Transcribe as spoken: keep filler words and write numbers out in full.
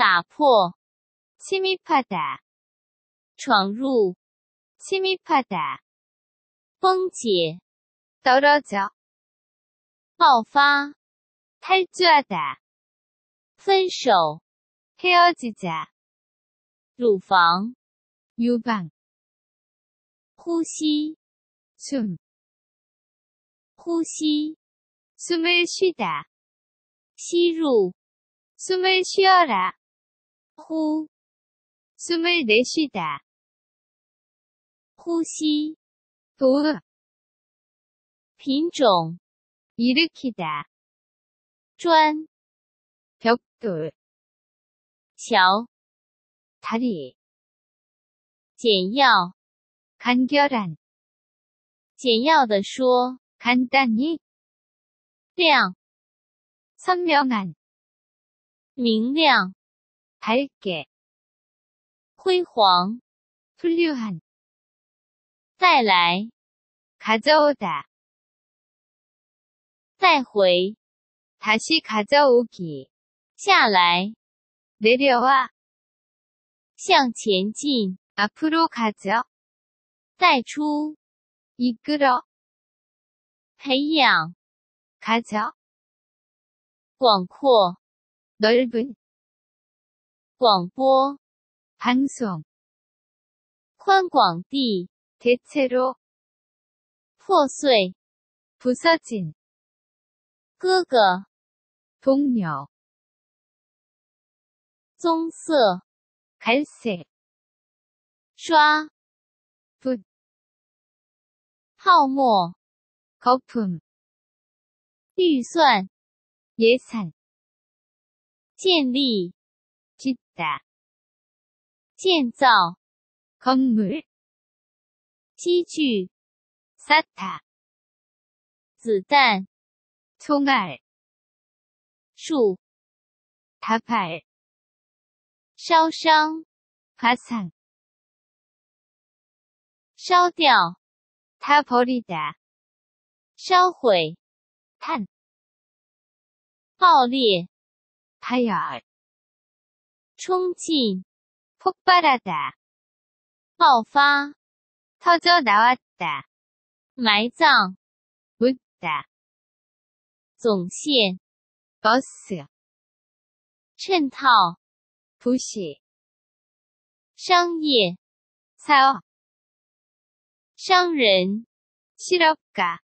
打破 침입하다, 闯入 침입하다, 崩解 떨어져, 爆发 탈주하다, 分手 헤어지자, 乳房 유방, 呼吸 숨, 呼吸 숨을 쉬다, 吸入 숨을 쉬어라, 呼 숨을 내쉬다, 呼吸 도읍, 品种 일으키다, 砖 벽돌, 桥 다리, 简要 간결한, 简要地说 간단히, 亮 선명한, 明亮 밝게, 辉煌 훌륭한, 带来 가져오다, 带回 다시 가져오기, 下来 내려와, 向前进 앞으로 가져, 带出 이끌어, 培养 가져, 广阔 넓은, 广播 방송, 宽广地 대체로, 破碎 부서진, 哥哥 동료, 棕色 갈색, 刷 붓, 泡沫 거품, 预算 예산, 建立 짓다, 建造 건물, 机具 쌓다, 子弹 총알, 树 다발, 烧伤 화상, 烧掉 다 버리다, 烧毁 탄, 爆裂 파열, 冲进 폭발하다, 爆发 터져 나왔다, 埋葬 묻다, 总线 버스, 衬套 부시, 商业 사업, 商人 실업가,